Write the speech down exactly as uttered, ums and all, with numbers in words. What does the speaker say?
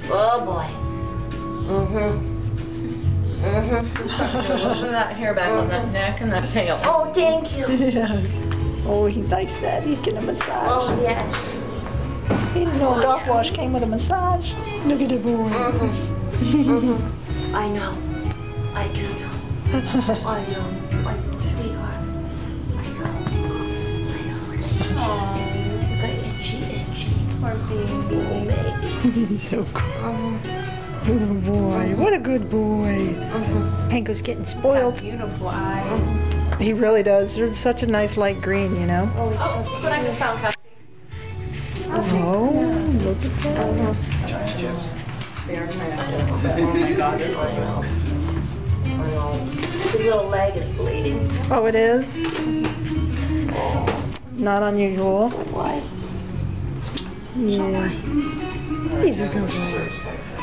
Oh boy. Mm-hmm. Mm-hmm. Just trying to do a little bit of that hair back on that neck and that tail. Oh, thank you. Yes. Oh, he likes that. He's getting a massage. Oh, yes. He didn't know a dog wash came with a massage. Look at the boy. Mm-hmm. Mm-hmm. I know. I do know. I know. I know, sweetheart. I know. I know. Oh, look at itchy, itchy. Poor baby. Oh, baby. He's so cool. Mm-hmm. Oh boy, what a good boy. Mm-hmm. Panko's getting Got spoiled. beautiful eyes. Mm-hmm. He really does. They're such a nice light green, you know. Oh, he's Oh, so but I just found Cassie. Oh, look at that. Chips. There's my chips. Oh my god, they're I know. I know. His little leg is bleeding. Oh, it is? Not unusual. Why? Yeah. He's a good boy. Sure, it's expensive.